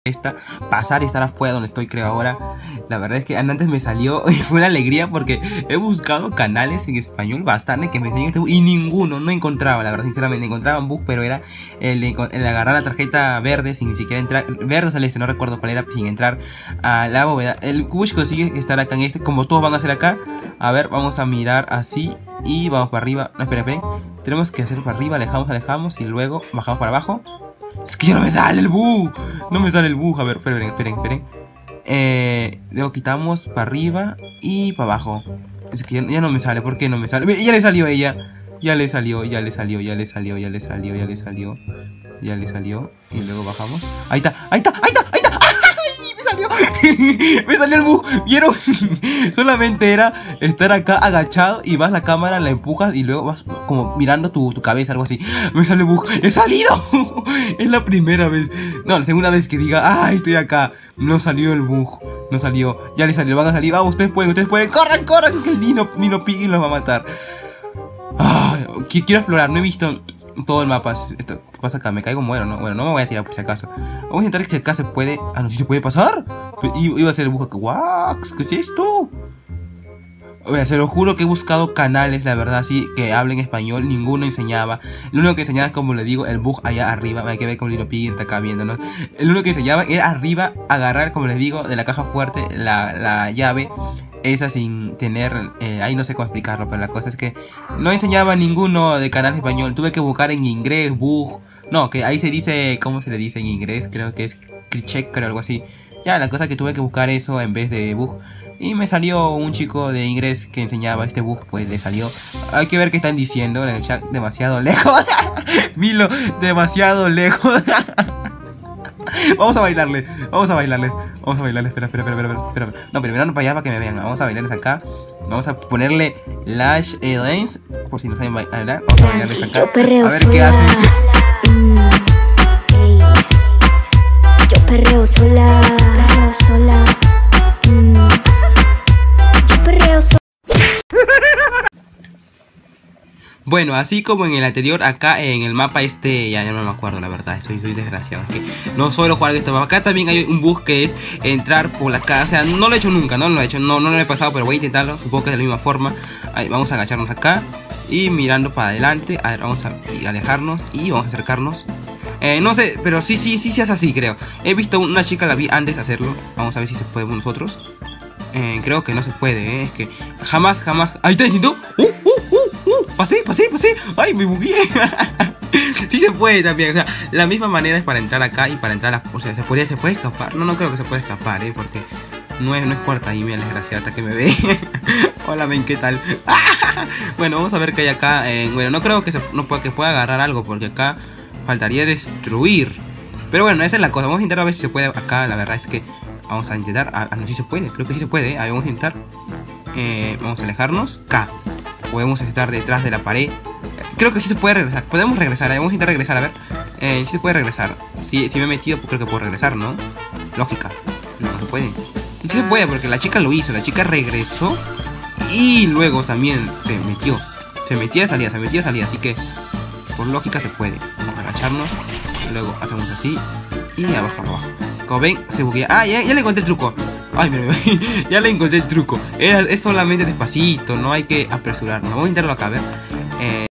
pasar y estar afuera donde estoy, creo ahora. La verdad es que antes me salió y fue una alegría porque he buscado canales en español bastante que me enseñen este bug y ninguno, no encontraba, la verdad, sinceramente. Encontraba un bug, pero era el agarrar la tarjeta verde sin ni siquiera entrar, verde o celeste, no recuerdo cuál era, sin entrar a la bóveda. El Kubush consigue estar acá en este, como todos van a hacer acá. A ver, vamos a mirar así y vamos para arriba. No, esperen. Tenemos que hacer para arriba, alejamos y luego bajamos para abajo. Es que ya no me sale el bug. No me sale el bug. A ver, esperen. Luego quitamos para arriba y para abajo. Es que ya no me sale. ¿Por qué no me sale? Ya le salió a ella. Ya le salió. Y luego bajamos. Ahí está. ¡Ay! ¡Me salió! Me salió el bug. ¿Vieron? Solamente era estar acá agachado y vas la cámara, la empujas y luego vas como mirando tu cabeza, algo así. Me salió el bug. ¡He salido! Es la primera vez. No, la segunda vez que diga, ¡ay, estoy acá! No salió el bug. No salió. Ya le salió, van a salir. ¡Vamos, ustedes pueden! ¡Corran! Que el Nino Piggy los va a matar. Quiero explorar, no he visto todo el mapa. ¿Qué pasa acá? Me caigo, muero, ¿no? Bueno, no me voy a tirar por si acaso. Vamos a intentar que si acá se puede. Ah, no, si se puede pasar. Iba a ser el bug acá. ¡Wax! ¿Qué es esto? Oye, se lo juro que he buscado canales, la verdad, sí, que hablen español. Ninguno enseñaba. Lo único que enseñaba, como le digo, el bug allá arriba. Hay que ver como Nino Piggy está acá viendo, ¿no? El único que enseñaba era arriba, agarrar, como les digo, de la caja fuerte la llave. Esa sin tener, ahí no sé cómo explicarlo, pero la cosa es que no enseñaba ninguno de canal español. Tuve que buscar en inglés, bug. No, que ahí se dice, ¿cómo se le dice en inglés? Creo que es check, creo, algo así. Ya, la cosa es que tuve que buscar eso en vez de bug. Y me salió un chico de inglés que enseñaba este bug, pues le salió. Hay que ver qué están diciendo en el chat, demasiado lejos. Milo, demasiado lejos. Vamos a bailarle. Espera. No, primero no para allá para que me vean. Vamos a bailarles acá. Vamos a ponerle Lash Dance. Por si no saben bailar. Vamos a bailarles acá. A ver qué hacen. Yo perreo sola. Yo perreo sola. Bueno, así como en el anterior, acá en el mapa ya no me acuerdo, la verdad, soy desgraciado. Es que no suelo jugar este mapa. Acá también hay un bug que es entrar por la casa. O sea, no lo he hecho nunca, no lo he pasado, pero voy a intentarlo. Supongo que es de la misma forma. Ahí, vamos a agacharnos acá y mirando para adelante. A ver, vamos a alejarnos y vamos a acercarnos. No sé, pero sí es así, creo. He visto una chica, la vi antes hacerlo. Vamos a ver si se puede nosotros. Creo que no se puede, es que jamás. Ahí está diciendo. Pasé. Ay, me bugué. Sí se puede también, o sea, la misma manera es para entrar acá y para entrar a o sea, se puede escapar. No creo que se pueda escapar, porque no es puerta ahí, mira, desgraciada que me ve. Hola, men, ¿qué tal? Bueno, vamos a ver qué hay acá. Bueno, no creo que que pueda agarrar algo, porque acá faltaría destruir. Pero bueno, esa es la cosa. Vamos a intentar a ver si se puede acá. La verdad es que vamos a intentar. No, si se puede, creo que sí se puede. Ahí vamos a intentar. Vamos a alejarnos. Acá. Podemos estar detrás de la pared. Creo que sí se puede regresar. Podemos regresar. Vamos a intentar regresar, a ver. Sí se puede regresar. Si me he metido, pues creo que puedo regresar, ¿no? Lógica. No se puede. Sí se puede porque la chica lo hizo. La chica regresó. Y luego también se metió. Se metía y salía. Así que por lógica se puede. Vamos a agacharnos. Luego hacemos así. Y abajo. Como ven, se buguea. Ya le encontré el truco. Ay, mira, ya le encontré el truco. Es solamente despacito, no hay que apresurarnos. Vamos a intentarlo acá, a ver.